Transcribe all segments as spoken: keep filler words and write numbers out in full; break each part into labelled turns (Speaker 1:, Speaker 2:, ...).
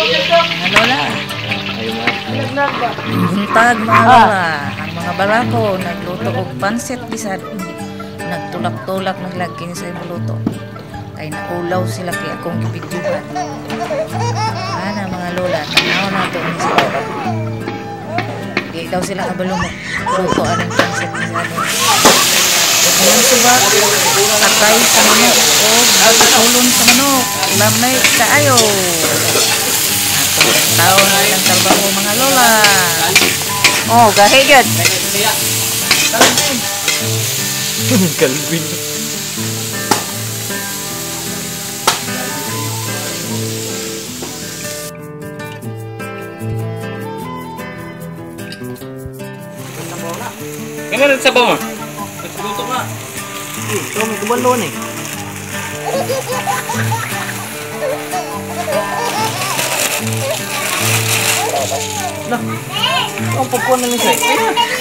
Speaker 1: Mga lola. Buntag mga lola. Ang mga balako nagluto og pansit bisad. Nagtulak-tulak naglagkin sa luto. Kay naulaw sila kay akong gibidyohan. Ana mga lola, tanaw na to ni sila. Di daw sila kabalo mo. Luto anong pansit bisad. Ayan subak, atay sa manok o ulon sa manok, lamay kaayo. Atong taon na ilang trabaho mga lola. Oh, gahigad.
Speaker 2: Kalbin. Gimana sa bawah? Luto nga. Eh, ito may kubalon eh. Lah, ang pagkuhan na niya eh.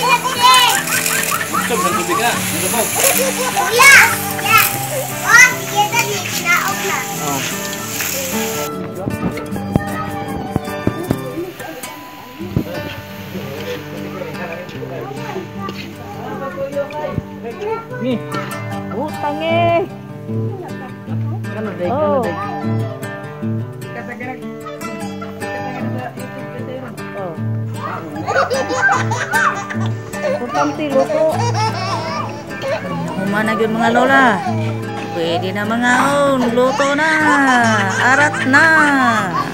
Speaker 2: Ito, ang tubig ka. Ito ba?
Speaker 3: Ya! Ya! Oh, kita nih, naog na.
Speaker 2: Oh. Nih, utang eh. Kano day, kano day. Oh. Utang ti luto.
Speaker 1: Humana gyud mga lola. Pwede na mga on, luto na. Arat na.